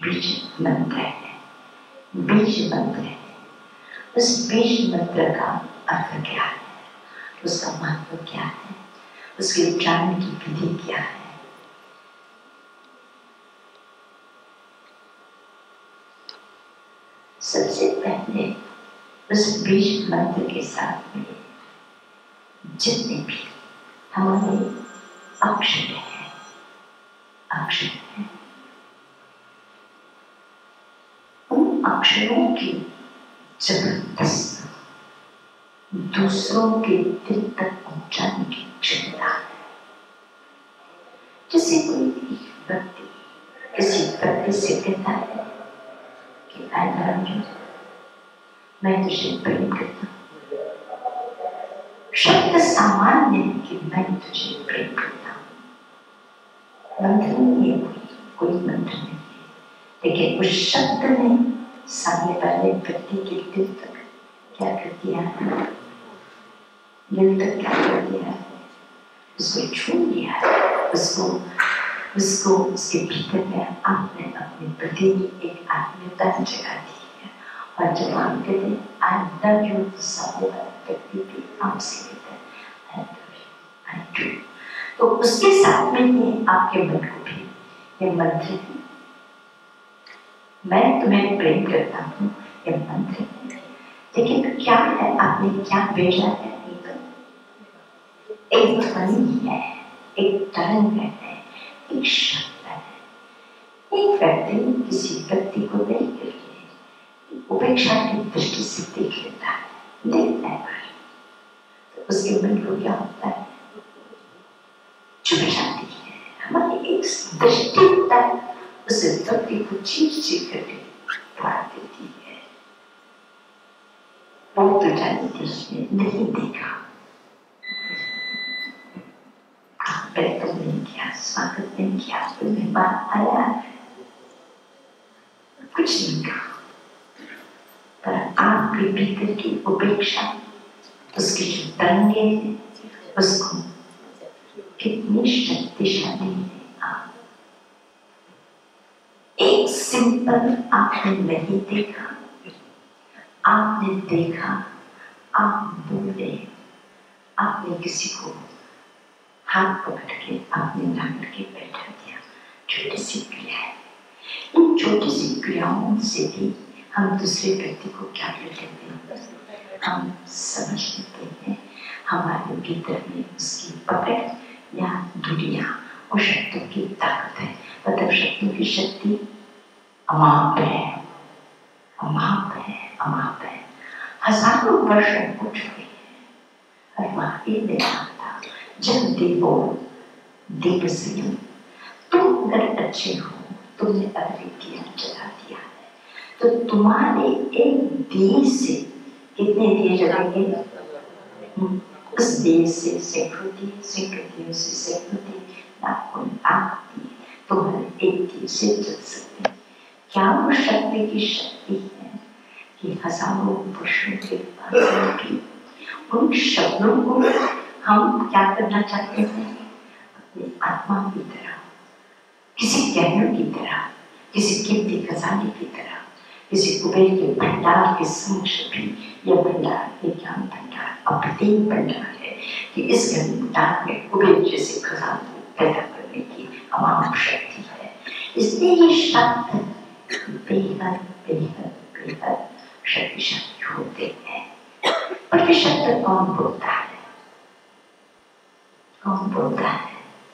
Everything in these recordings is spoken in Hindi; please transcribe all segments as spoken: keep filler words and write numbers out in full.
बीज मंत्र है, बीज मंत्र है। उस बीज मंत्र का अर्थ क्या है, उसका महत्व क्या है, उसके उच्चारण की विधि क्या है? सबसे पहले उस बीज मंत्र के साथ में जितने भी हमारे अक्षर हैं, अक्षर हैं, उन अक्षरों की जबरदस्त दूसरों के दिल तक पहुंचाने की क्षमता है। जैसे कोई व्यक्ति किसी व्यक्ति से कहता है कि आई लव यू, मैं तुझे प्रेम करता हूँ। शब्द सामान्य है कि मैं तुझे प्रेम करता हूँ, मंत्र नहीं है, कोई कोई मंत्र नहीं है, लेकिन उस शब्द ने सामने वाले व्यक्ति के दिल तक क्या कर दिया है, दिल तक क्या कर दिया है, उसको छू लिया है, उसको उसको उसके भीतर में आपने अपने प्रति एक आत्मीयता जगा दी है। और जब आप कहते हैं आई लव यू, तो सामने वाला व्यक्ति भी आपसे कहता है I love you, I do. तो उसके साथ में ही आपके मन को भी ये मंत्र है, मैं तुम्हें प्रेम करता हूँ, ये मंत्र है। लेकिन क्या है, आपने क्या भेजा है? एक ध्वनि है, एक तरंग है, एक शब्द है। एक व्यक्ति किसी व्यक्ति को देख करके उपेक्षा की दृष्टि से देख लेता है, देखता है, तो उसके मन को क्या होता है, चुप जाती है। हमारी एक दृष्टि उस व्यक्ति को चीर चीर करके फाड़ देती है। बहुत तो जाने देश में नहीं देखा, वेलकम नहीं किया, स्वागत नहीं किया, कोई मेहमान आया कुछ नहीं कहा, पर आपके भीतर की उपेक्षा, उसकी जो तरंगे हैं, उसको कितनी शक्तिशाली है। आप एक सिंपल आपने नहीं देखा, आपने देखा, आप बोले, आपने किसी को हाथ पकड़ के आपने ला करके बैठा दिया, छोटी सी क्रिया है। इन छोटी सी क्रियाओं से भी हम दूसरे व्यक्ति को क्या कर लेते हैं, हम समझ लेते हैं। हमारे भीतर में उसकी पकड़ या दुनिया और शब्दों की ताकत है। मतलब शब्दों की शक्ति अमाप है, अमाप है, अमाप है। हजारों वर्ष हो चुके हैं। और वहाँ ये देखा था, जब देवो देव से तुम अगर अच्छे हो, तुमने अगर दिया जला दिया है, तो तुम्हारे एक दिए से कितने दिए जलाएंगे? उस दिए से सैकड़ों दिए, सैकड़ों दिए से सैकड़ों दिए, लाखों लाख दिए तुम्हारे एक दिए से जल सकते हैं। क्या वो शक्ति की शक्ति है कि हजारों वर्षों के बाद की उन शब्दों को हम क्या करना चाहते हैं, अपनी आत्मा की तरह, किसी कहने की तरह, किसी कीमती खजाने की तरह, किसी कुबेर के भंडार के समक्ष भी यह भंडार, ये ज्ञान भंडार अप्रतिम भंडार है कि इस भंडार में कुबेर जैसे खजाने पैदा करने की अमाप शक्ति है। इसलिए ये शब्द बेहद बेहद बेहद शक्तिशाली होते हैं। पर ये शब्द कौन बोलता है, कौन बोलता है?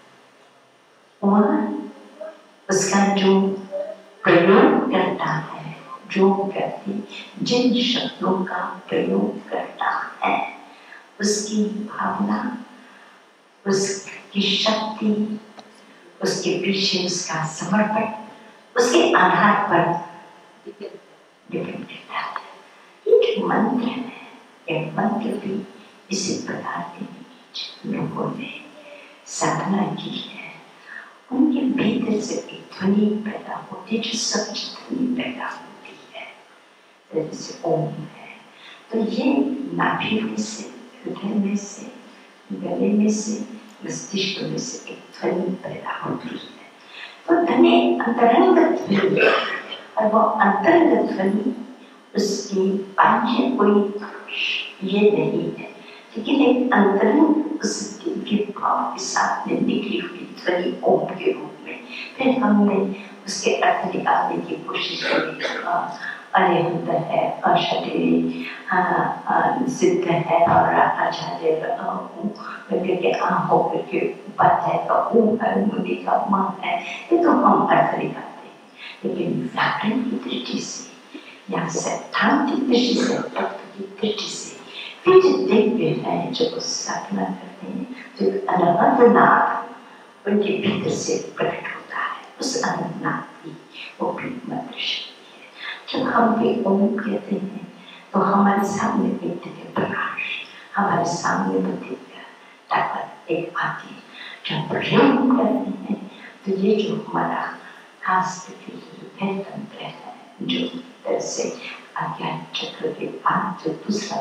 वह उसका जो प्रयोग करता है, जो व्यक्ति जिन शब्दों का प्रयोग करता है, उसकी भावना, उसकी शक्ति, उसके पीछे उसका समर्पण, उसके आधार पर डिपेंड करता है। ये जो मंत्र है, ये मंत्र भी इसी प्रकार के लोगों ने साधना की है, उनके भीतर से एक ध्वनि पैदा होती है, जो सच ध्वनि पैदा होती है, जैसे ओम है। तो ये नाभि में से, हृदय में से, गले में से, मस्तिष्क में से एक ध्वनि पैदा होती है। तो ध्वनि अंतरंग ध्वनि और वो अंतर्गत ध्वनि उसकी बाह्य कोई ये नहीं है, लेकिन एक अंतरंग उसके विभाव के साथ में निकली हुई ध्वनि ओम के रूप में। फिर हमने उसके अर्थ निकालने की कोशिश की। अरिहंत है, अशरीरी सिद्ध है और आचार्य के आहों के उपाध्याय का ऊ है, मुनि का मां है, ये तो हम अर्थ निकालते हैं। लेकिन व्याकरण की दृष्टि से या सैद्धांतिक दृष्टि से, तत्व की दृष्टि से फिर जो दिव्य है, जो साधना करते हैं, जो अनंतनाथ उनके भीतर से प्रकट होता है, उस अनंतनाथ की वो भी मंत्र शक्ति है। जब हम भी ओम कहते हैं तो हमारे सामने एक दिव्य प्रकाश, हमारे सामने वो दिव्य ताकत एक आती है। जब प्रेम करते हैं तो ये जो हमारा खास है तंत्र है, जो तरह से अज्ञान चक्र के बाद जो दूसरा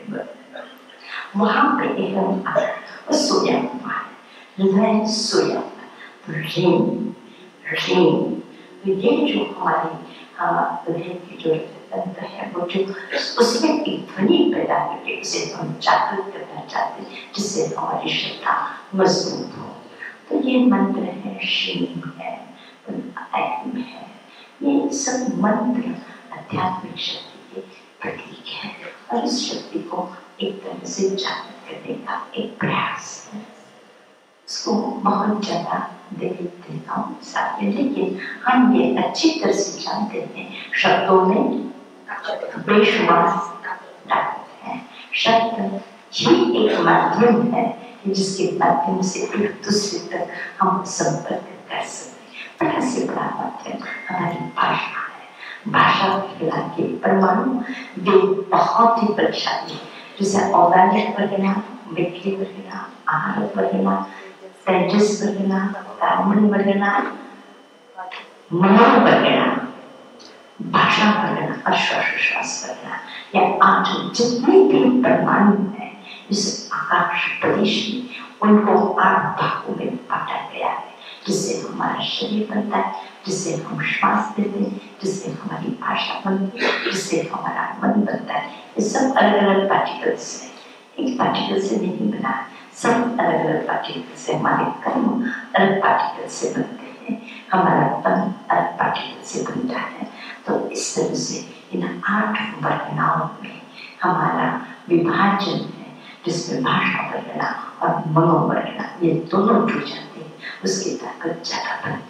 वहां पे एकदम आकर सोया हुआ है, हृदय सोया हुआ है। रेम रेम तो ये जो हमारी हृदय की जो तंत्र है, वो जो उसमें एक ध्वनि पैदा करके उसे हम जागृत करना चाहते हैं, जिससे हमारी श्रद्धा मजबूत हो। तो ये मंत्र है, श्री है, ऐम है, ये सब मंत्र आध्यात्मिक शक्ति के प्रतीक है और इस शक्ति को एक तरह से जागृत करने का एक प्रयास है। इसको बहुत ज्यादा देवी देवताओं के साथ में, लेकिन हम ये अच्छी तरह से जानते हैं शब्दों में बेशुमार ताकत है। शब्द ही एक माध्यम है जिसके माध्यम से एक दूसरे तक हम संपर्क कर सकते हैं। बड़ा से बड़ा माध्यम हमारी भाषा है। भाषा के परमाणु वे बहुत ही बलशाली है, जैसे औदार्य परिणाम, विक्री परिणाम, आहार परिणाम, तेजस परिणाम, कार्मण परिणाम, मनो परिणाम, भाषा परिणाम और श्वास परिणाम, या आठ जितने भी परमाणु हैं इस आकाश प्रदेश में, उनको आठ भागों में बांटा गया है, जिससे हमारा शरीर बनता है, जिससे हम श्वास देते हैं, जिससे हमारी भाषा बनती है, जिससे हमारा मन बनता है। ये सब अलग अलग पार्टिकल्स हैं, एक पार्टिकल से नहीं बना, सब अलग अलग पार्टिकल से, हमारे कर्म अलग पार्टिकल से बनते हैं, हमारा तन अलग पार्टिकल से बनता है। तो इस तरह से इन आठ वर्णाओं में हमारा विभाजन है, जिसमें भाषा वर्णा और मनोवर्णा ये दोनों जुड़ जाते हैं, उसकी ताकत ज्यादा बनती है।